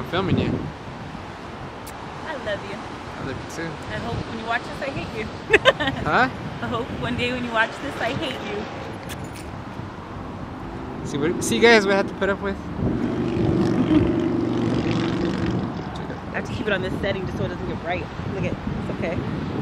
filming you. I love you. I love you too. I hope when you watch this, I hate you. Huh? I hope one day when you watch this, I hate you. See guys what I have to put up with? I have to keep it on this setting just so it doesn't get bright. Look at, it's okay.